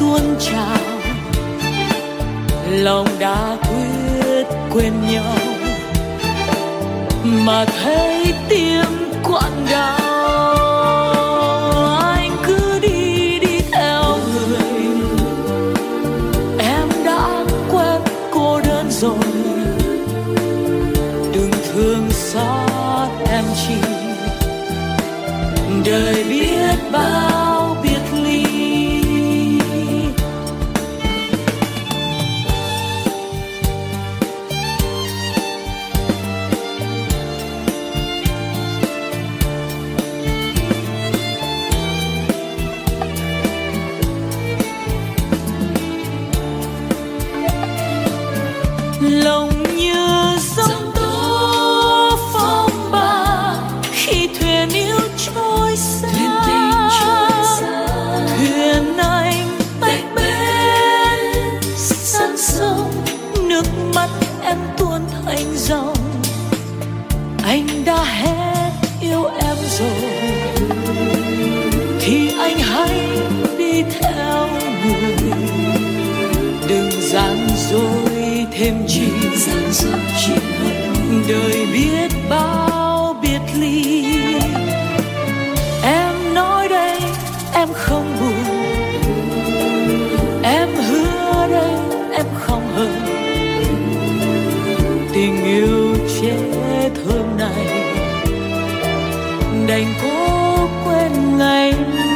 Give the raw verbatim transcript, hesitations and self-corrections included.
tuôn trào, lòng đã quyết quên nhau mà thấy tim quặn đau. Anh cứ đi đi theo người, em đã quen cô đơn rồi. Đừng thương xót em chi, đời biết bao biệt ly. Lòng như giông tố phong ba khi thuyền yêu trôi xa, thuyền anh tách bên sang sông, nước mắt em tuôn thành dòng. Anh đã hết yêu em rồi thì anh hãy đi theo người, đừng gian dối thêm chi, đời biết bao biệt ly. Em nói đây em không buồn, em hứa đây em không hờn. Tình yêu chết hôm nay đành cố quên ngày